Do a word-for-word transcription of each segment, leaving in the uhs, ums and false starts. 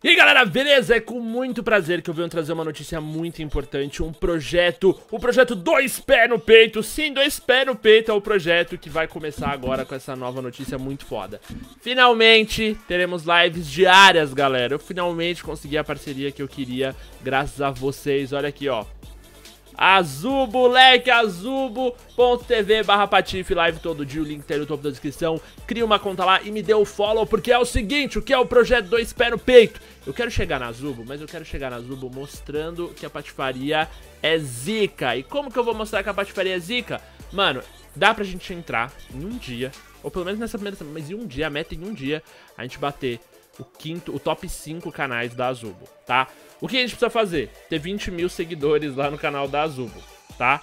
E aí galera, beleza? É com muito prazer que eu venho trazer uma notícia muito importante, um projeto, o projeto Dois Pés no Peito. Sim, Dois Pés no Peito é o projeto que vai começar agora com essa nova notícia muito foda. Finalmente teremos lives diárias, galera. Eu finalmente consegui a parceria que eu queria, graças a vocês. Olha aqui, ó. Azubo, leque, azubo ponto tv barra patife, live todo dia, o link tá aí no topo da descrição. Cria uma conta lá e me dê o follow, porque é o seguinte, o que é o projeto Dois Pés no Peito? Eu quero chegar na Azubo, mas eu quero chegar na Azubo mostrando que a patifaria é zica. E como que eu vou mostrar que a patifaria é zica? Mano, dá pra gente entrar em um dia, ou pelo menos nessa primeira semana, mas em um dia, a meta em um dia, a gente bater o quinto, o top cinco canais da Azubo, tá? O que a gente precisa fazer? Ter vinte mil seguidores lá no canal da Azubo, tá?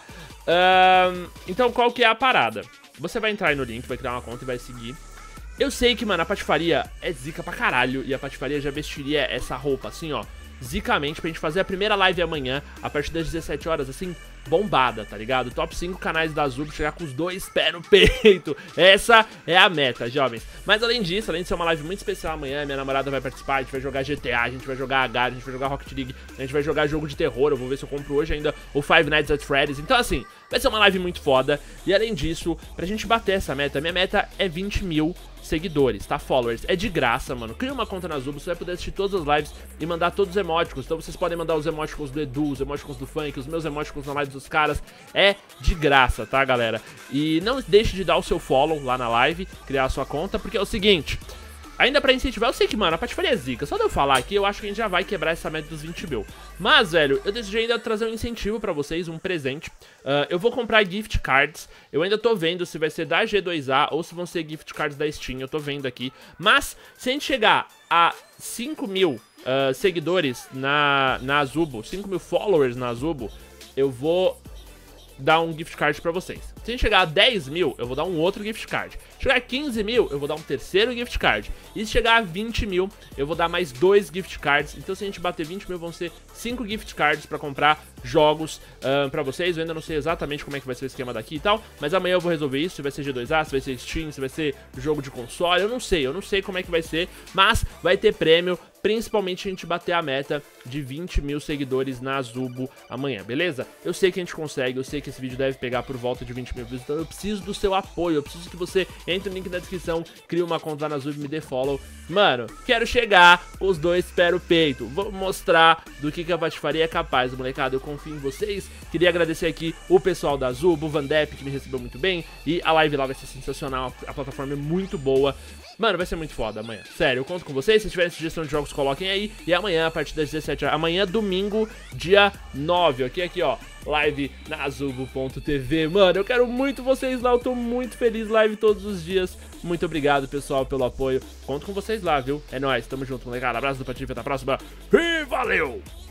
Um, então qual que é a parada? Você vai entrar aí no link, vai criar uma conta e vai seguir. Eu sei que, mano, a patifaria é zica pra caralho, e a patifaria já vestiria essa roupa assim, ó, zicamente, pra gente fazer a primeira live amanhã, a partir das dezessete horas, assim, bombada, tá ligado? Top cinco canais da Azubo, chegar com os dois pés no peito. Essa é a meta, jovens. Mas além disso, além de ser uma live muito especial amanhã, minha namorada vai participar, a gente vai jogar G T A, a gente vai jogar H, a gente vai jogar Rocket League, a gente vai jogar jogo de terror, eu vou ver se eu compro hoje ainda o Five Nights at Freddy's. Então assim, vai ser uma live muito foda. E além disso, pra gente bater essa meta, minha meta é vinte mil seguidores, tá? Followers. É de graça, mano. Cria uma conta na Azubo, você vai poder assistir todas as lives e mandar todos os emoticons. Então vocês podem mandar os emoticons do Edu, os emoticons do Funk, os meus emoticons na live dos caras. É de graça, tá, galera? E não deixe de dar o seu follow lá na live, criar a sua conta, porque é o seguinte, ainda pra incentivar, eu sei que, mano, a patifaria é zica. Só de eu falar aqui, eu acho que a gente já vai quebrar essa meta dos vinte mil. Mas, velho, eu decidi ainda trazer um incentivo pra vocês, um presente. Uh, eu vou comprar gift cards. Eu ainda tô vendo se vai ser da G dois A ou se vão ser gift cards da Steam. Eu tô vendo aqui. Mas, se a gente chegar a cinco mil uh, seguidores na, na Azubo, cinco mil followers na Azubo, eu vou dar um gift card pra vocês. Se a gente chegar a dez mil, eu vou dar um outro gift card. Se chegar a quinze mil, eu vou dar um terceiro gift card. E se chegar a vinte mil, eu vou dar mais dois gift cards. Então se a gente bater vinte mil, vão ser cinco gift cards pra comprar jogos uh, pra vocês. Eu ainda não sei exatamente como é que vai ser o esquema daqui e tal, mas amanhã eu vou resolver isso. Se vai ser G dois A, se vai ser Steam, se vai ser jogo de console, eu não sei. Eu não sei como é que vai ser, mas vai ter prêmio, principalmente a gente bater a meta de vinte mil seguidores na Azubo amanhã, beleza? Eu sei que a gente consegue, eu sei que esse vídeo deve pegar por volta de vinte mil views, então eu preciso do seu apoio, eu preciso que você entre no link na descrição, crie uma conta lá na Azubo e me dê follow. Mano, quero chegar com os dois pés no peito, vou mostrar do que, que a patifaria é capaz, molecada, eu confio em vocês. Queria agradecer aqui o pessoal da Azubo, o Vandep, que me recebeu muito bem, e a live lá vai ser sensacional, a plataforma é muito boa. Mano, vai ser muito foda amanhã. Sério, eu conto com vocês. Se tiverem sugestão de jogos, coloquem aí. E amanhã, a partir das dezessete horas. Amanhã, domingo, dia nove. Aqui, aqui, ó. Live na azubo ponto tv. Mano, eu quero muito vocês lá. Eu tô muito feliz. Live todos os dias. Muito obrigado, pessoal, pelo apoio. Conto com vocês lá, viu? É nóis. Tamo junto, molecada. Abraço do Patife. Até a próxima. E valeu!